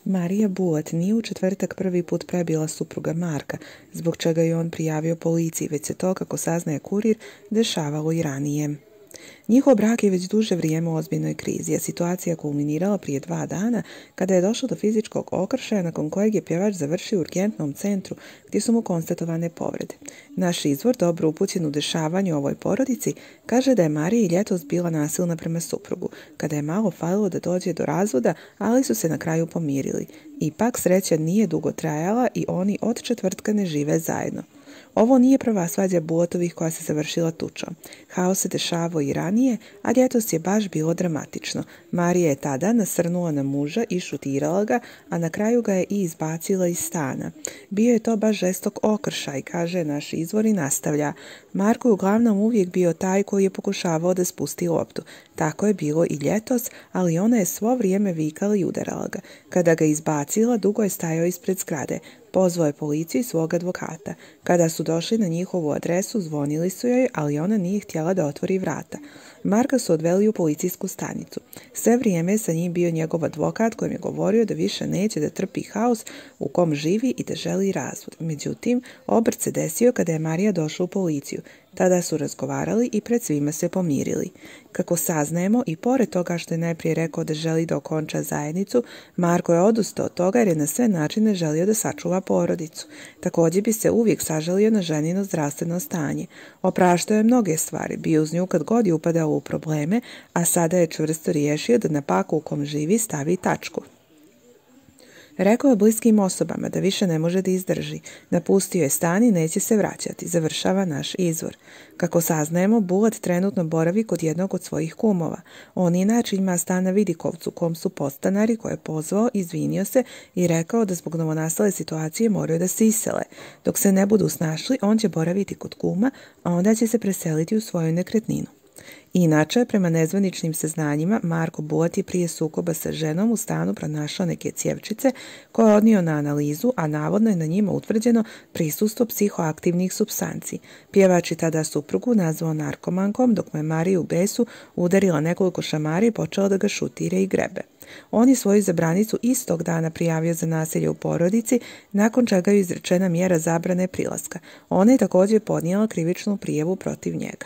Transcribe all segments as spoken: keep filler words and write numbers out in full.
Marija Bulat nije u četvrtak prvi put prebila supruga Marka, zbog čega je on prijavio policiji, već se to, kako saznaje Kurir, dešavalo i ranije. Njihov brak je već duže vrijeme u ozbiljnoj krizi, a situacija kulminirala prije dva dana kada je došlo do fizičkog okršaja nakon kojeg je pjevač završio u urgentnom centru gdje su mu konstatovane povrede. Naš izvor, dobro upućen u dešavanje u ovoj porodici, kaže da je Marija i ljetos bila nasilna prema suprugu, kada je malo falilo da dođe do razvoda, ali su se na kraju pomirili. Ipak sreća nije dugo trajala i oni od četvrtka ne žive zajedno. Ovo nije prva svađa Bulatovih koja se završila tučom. Haos se dešavao i ranije, a ljetos je baš bilo dramatično. Marija je tada nasrnula na muža i šutirala ga, a na kraju ga je i izbacila iz stana. Bio je to baš žestok okršaj, kaže naš izvor i nastavlja. Marko je uglavnom uvijek bio taj koji je pokušavao da spusti loptu. Tako je bilo i ljetos, ali ona je svo vrijeme vikala i udarala ga. Kada ga izbacila, dugo je stajao ispred zgrade. Pozvao je policiju i svog advokata. Kada su došli na njihovu adresu, zvonili su joj, ali ona nije htjela da otvori vrata. Marka su odveli u policijsku stanicu. Sve vrijeme je sa njim bio njegov advokat kojem je govorio da više neće da trpi haos u kom živi i da želi razvod. Međutim, obrt se desio kada je Marija došla u policiju. Tada su razgovarali i pred svima se pomirili. Kako saznajemo, i pored toga što je najprije rekao da želi da okonča zajednicu, Marko je odustao od toga jer je na sve načine želio da sačuva porodicu. Također bi se uvijek sažalio na ženino zdravstveno stanje. Opraštao je mnoge stvari, bio uz nju kad god je upadao u probleme, a sada je čvrsto riješio da na paku u kom živi stavi tačku. Rekao je bliskim osobama da više ne može da izdrži. Napustio je stan i neće se vraćati, završava naš izvor. Kako saznajemo, Bulat trenutno boravi kod jednog od svojih kumova. On inače ima stan na Vidikovcu, kom su podstanari koje je pozvao, izvinio se i rekao da zbog novonastale situacije moraju da se isele. Dok se ne budu snašli, on će boraviti kod kuma, a onda će se preseliti u svoju nekretninu. Inače, prema nezvaničnim saznanjima, Marko Bulat je prije sukoba sa ženom u stanu pronašao neke cjevčice koje je odnio na analizu, a navodno je na njima utvrđeno prisustvo psihoaktivnih supstanci. Pjevač je tada suprugu nazvao narkomankom, dok mu je Marija u besu udarila nekoliko šamari i počela da ga šutira i grebe. On je svoju zabranicu istog dana prijavio za nasilje u porodici, nakon čega je izrečena mjera zabrane prilaska. Ona je također podnijela krivičnu prijavu protiv njega.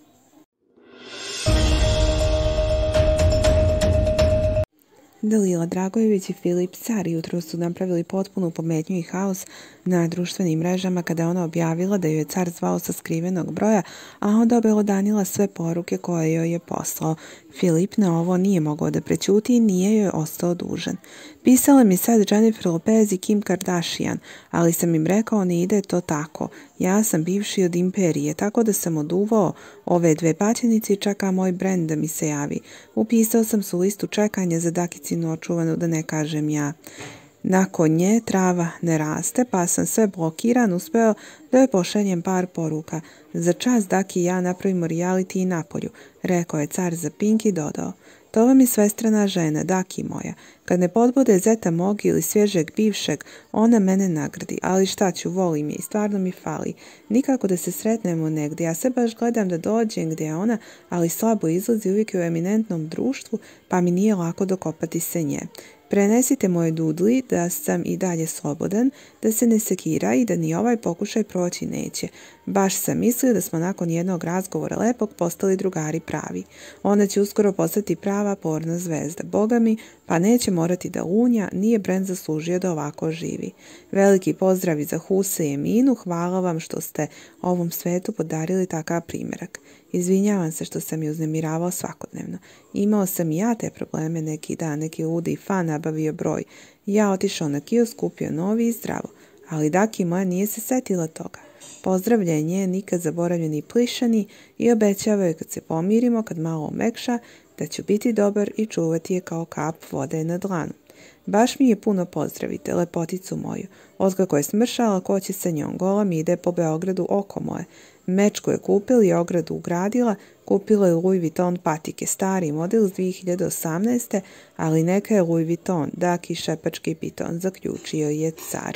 Dalila Dragojević i Filip Car jutro su napravili potpunu pometnju i haos na društvenim mrežama kada je ona objavila da joj je Car zvao sa skrivenog broja, a onda obelodanila sve poruke koje joj je poslao. Filip na ovo nije mogao da prećuti i nije joj ostao dužan. Pisala mi sad Jennifer Lopez i Kim Kardashian, ali sam im rekao ne ide to tako. Ja sam bivši od imperije, tako da sam oduvao ove dve paćenice i čeka moj brend da mi se javi. Upisao sam su listu čekanja za Dakicinu očuvanu, da ne kažem ja. Nakon nje trava ne raste, pa sam sve blokiran, uspeo da joj pošaljem par poruka. Za čas Daki i ja napravimo reality i napolju, rekao je Car za Pink i dodao. To vam je svestrana žena, Daki moja. Kad ne podbude zeta mog ili svježeg bivšeg, ona mene nagradi, ali šta ću, volim je i stvarno mi fali. Nikako da se sretnemo negdje, ja se baš gledam da dođem gdje je ona, ali slabo izlazi, uvijek je u eminentnom društvu, pa mi nije lako dokopati se nje. Prenesite moje Dudli da sam i dalje slobodan, da se ne sekira i da ni ovaj pokušaj proći neće. Baš sam mislio da smo nakon jednog razgovora lepog postali drugari pravi. Ona će uskoro postati prava porno zvezda. Boga mi, pa neće morati da lunja, nije brend zaslužio da ovako živi. Veliki pozdravi za Huse i Eminu, hvala vam što ste ovom svetu podarili takav primjerak. Izvinjavam se što sam je uznemiravao svakodnevno. Imao sam i ja te probleme neki dan, neki ludi fan nabavio broj. Ja otišao na kiosk, kupio novi i zdravo. Ali Daki moja nije se setila toga. Pozdravljenje je nikad zaboravljeni plišani i obećava je kad se pomirimo, kad malo omekša, da ću biti dobar i čuvati je kao kap vode na dlanu. Baš mi je puno pozdravite, lepoticu moju. Otkako je smršala, ko će sa njom, gola mi ide po Beogradu oko moje. Mečku je kupila i ogradu ugradila, kupila je Louis Vuitton patike, stari model iz dvije hiljade osamnaeste. ali neka je Louis Vuitton, Daki šepački piton, zaključio je Car.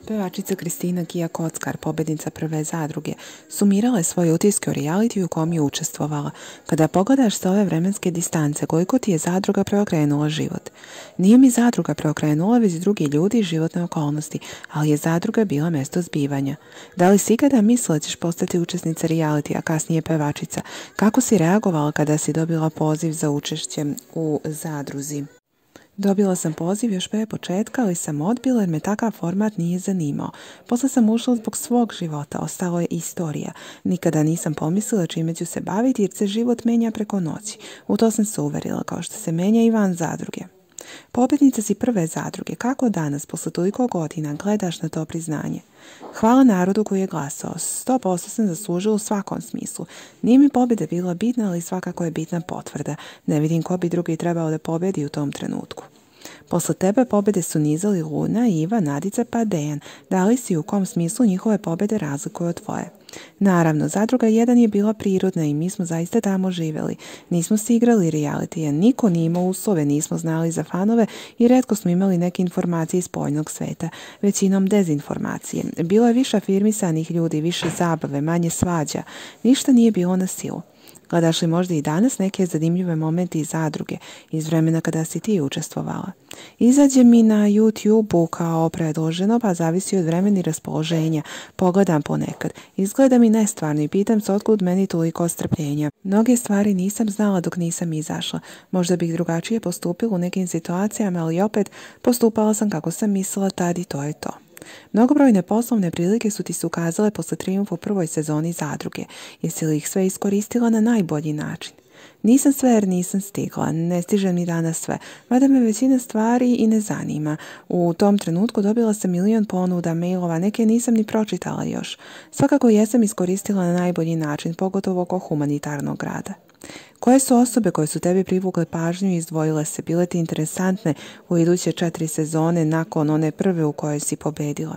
Pevačica Kristina Kija Kockar, pobjednica prve zadruge, sumirala je svoje utiske o realitiju u kom je učestvovala. Kada pogledaš s ove vremenske distance, koliko ti je zadruga preokrenula život. Nije mi zadruga preokrenula, već drugi ljudi i životne okolnosti, ali je zadruga bila mjesto zbivanja. Da li si ikada mislila da ćeš postati učesnica realitija, a kasnije pevačica? Kako si reagovala kada si dobila poziv za učešće u zadruzi? Dobila sam poziv još prije početka, ali sam odbila jer me takav format nije zanimao. Poslije sam ušla zbog svog života, ostalo je istorija. Nikada nisam pomislila čime ću se baviti jer se život menja preko noći. U to sam se uverila, kao što se menja i van zadruge. Pobjednica si prve zadruge. Kako danas, posle toliko godina, gledaš na to priznanje? Hvala narodu koji je glasao. Sto posto sam zaslužila u svakom smislu. Nije mi pobjeda bila bitna, ali svakako je bitna potvrda. Ne vidim ko bi drugi trebao da pobjedi u tom trenutku. Posle tebe pobjede su nizali Luna, Iva, Nadica pa Dejan. Da li si u kom smislu njihove pobjede razlikuju od tvoje? Naravno, zadruga jedan je bila prirodna i mi smo zaista tamo živjeli. Nismo se igrali realitija, niko nije imao uslove, nismo znali za fanove i retko smo imali neke informacije iz spoljnog sveta, većinom dezinformacije. Bilo je više afirmisanih ljudi, više zabave, manje svađa. Ništa nije bilo na silu. Gledaš li možda i danas neke zanimljive momente iz zadruge, iz vremena kada si ti učestvovala? Izađe mi na YouTube-u kao predloženo, pa zavisi od vremena i raspoloženja. Pogledam ponekad. Izgleda mi nestvarno i pitam se otkud meni toliko strpljenja. Mnoge stvari nisam znala dok nisam izašla. Možda bih drugačije postupila u nekim situacijama, ali opet postupala sam kako sam mislila tad i to je to. Mnogobrojne poslovne prilike su ti se ukazale posle trijumfa u prvoj sezoni zadruge. Jesi li ih sve iskoristila na najbolji način? Nisam sve jer nisam stigla, ne stižem ni danas sve, mada me većina stvari i ne zanima. U tom trenutku dobila sam milion ponuda, mailova, neke nisam ni pročitala još. Svakako jesam iskoristila na najbolji način, pogotovo oko humanitarnog rada. Koje su osobe koje su tebi privukle pažnju i izdvojile se, bile ti interesantne u iduće četiri sezone nakon one prve u kojoj si pobedila?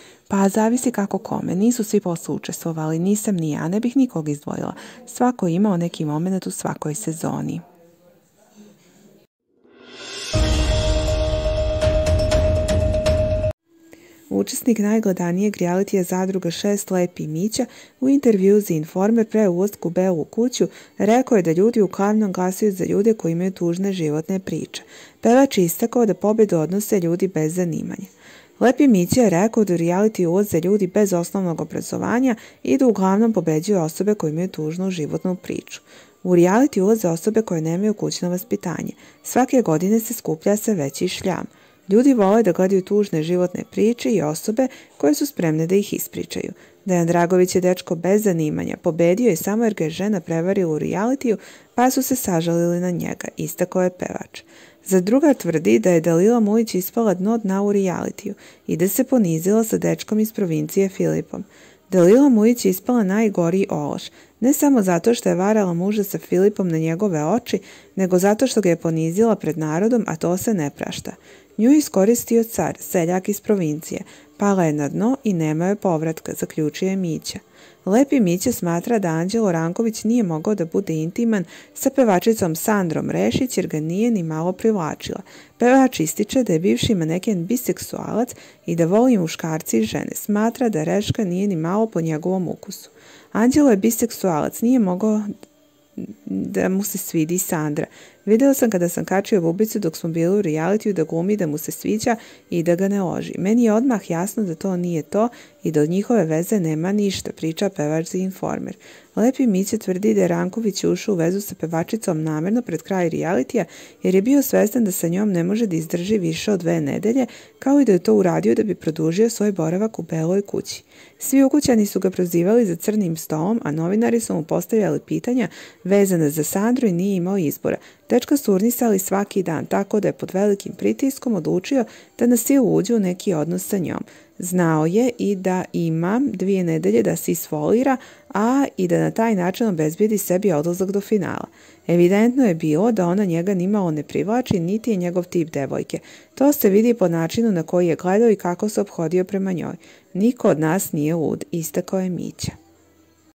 Pa zavisi kako kome, nisu svi posle učestvovali, nisam ni ja, ne bih nikog izdvojila. Svako je imao neki moment u svakoj sezoni. Učesnik najgledanijeg realitija Zadruga šest Lepi Mića u intervju za Informer pre ulazka u Belu kuću rekao je da ljudi uglavnom glasaju za ljude koji imaju tužne životne priče. Pevač je istakao da pobjedu odnose ljudi bez zanimanja. Lepi Mića je rekao da u reality ulaze ljudi bez osnovnog obrazovanja i da uglavnom pobeđuju osobe koje imaju tužnu životnu priču. U reality ulaze osobe koje nemaju kućno vaspitanje. Svake godine se skuplja sve veći šljam. Ljudi vole da gledaju tužne životne priče i osobe koje su spremne da ih ispričaju. Dejan Dragović je dečko bez zanimanja, pobedio je samo jer ga je žena prevarila u realitiju, pa su se sažalili na njega, istakao je pevač. Za druga tvrdi da je Dalila Mujić ispala dno dna u realitiju i da se ponizila sa dečkom iz provincije Filipom. Dalila Mujić je ispala najgoriji ološ, ne samo zato što je varala muža sa Filipom na njegove oči, nego zato što ga je ponizila pred narodom, a to se ne prašta. Nju je iskoristio car, seljak iz provincije, pala je na dno i nema joj povratka, zaključuje Mića. Lepi Mića smatra da Anđelo Ranković nije mogao da bude intiman sa pevačicom Sandrom Rešić jer ga nije ni malo privlačila. Pevač ističe da je bivši maneken biseksualac i da voli muškarci i žene. Smatra da Reška nije ni malo po njegovom ukusu. Anđelo je biseksualac, nije mogao da mu se svidi Sandra. Video sam kada sam kačio bubicu dok smo bili u realitiju da glumi da mu se sviđa i da ga ne loži. Meni je odmah jasno da to nije to i da od njihove veze nema ništa, priča pevač za Informer. Lepi Mića tvrdi da je Ranković ušao u vezu sa pevačicom namjerno pred kraj realitija jer je bio svestan da sa njom ne može da izdrži više od dve nedelje, kao i da je to uradio da bi produžio svoj boravak u Beloj kući. Svi ukućani su ga prozivali za crnim stolom, a novinari su mu postavljali pitanja vezane za Sandru i nije imao izbora. Dečka su urnisali svaki dan, tako da je pod velikim pritiskom odlučio da na silu uđe u neki odnos sa njom. Znao je i da ima dvije nedelje da se isfolira, a i da na taj način obezbijedi sebi odlazak do finala. Evidentno je bilo da ona njega nimalo ne privlači, niti je njegov tip devojke. To se vidi po načinu na koji je gledao i kako se ophodio prema njoj. Niko od nas nije lud, istakao je Mića.